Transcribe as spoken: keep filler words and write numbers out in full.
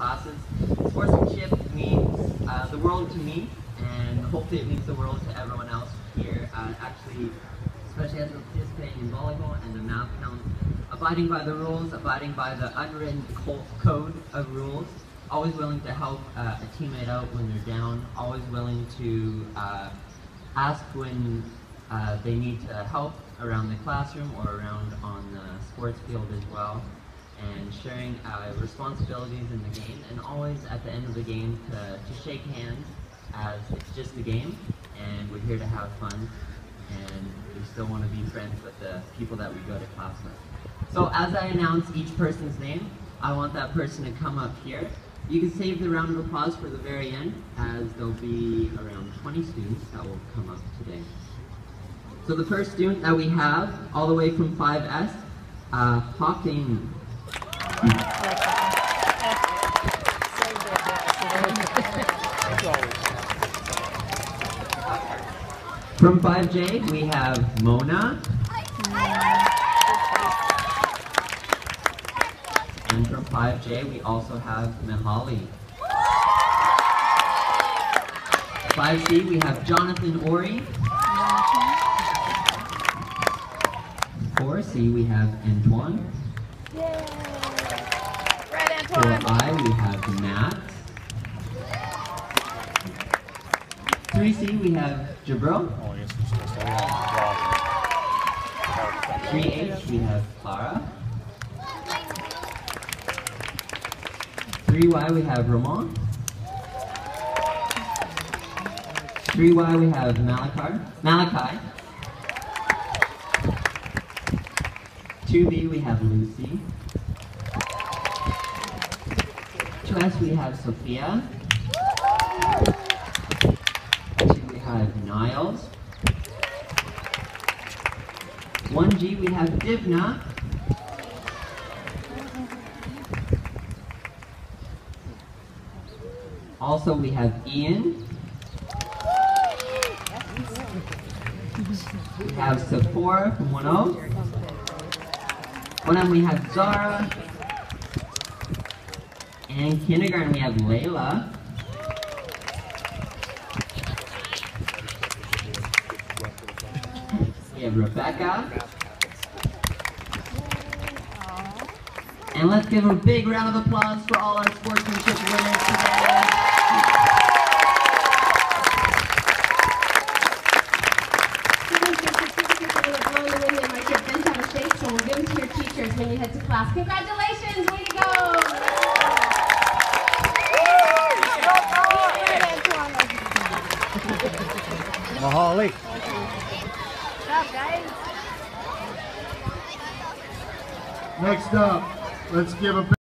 classes. Sportsmanship means uh, the world to me, and hopefully it means the world to everyone else here. Uh, actually, especially as we're participating in volleyball and the math counts, abiding by the rules, abiding by the unwritten co code of rules, always willing to help uh, a teammate out when they're down, always willing to uh, ask when uh, they need to help around the classroom or around on the sports field as well, and sharing uh, responsibilities in the game, and always at the end of the game to, to shake hands as it's just a game and we're here to have fun and we still want to be friends with the people that we go to class with. So as I announce each person's name, I want that person to come up here. You can save the round of applause for the very end, as there'll be around twenty students that will come up today. So the first student that we have, all the way from five S, uh, Hawking. From five J, we have Mona. And from five J, we also have Mihaly. five C, we have Jonathan Ori. four C, we have Antoine. four I, we have Matt. three C, we have Jabril. three H, we have Clara. three Y, we have Ramon. three Y, we have Malakar, Malachi. two B, we have Lucy. two S, we have Sophia. two, we have Niles. one G, we have Divna. Also, we have Ian. We have Sephora from one O. one M we have Zara. And kindergarten we have Layla. We have Rebecca. And let's give a big round of applause for all our sportsmanship winners today. So we'll give them to your teachers when you head to class. Congratulations, way to go! Mihaly. Good job, guys. Next up, let's give a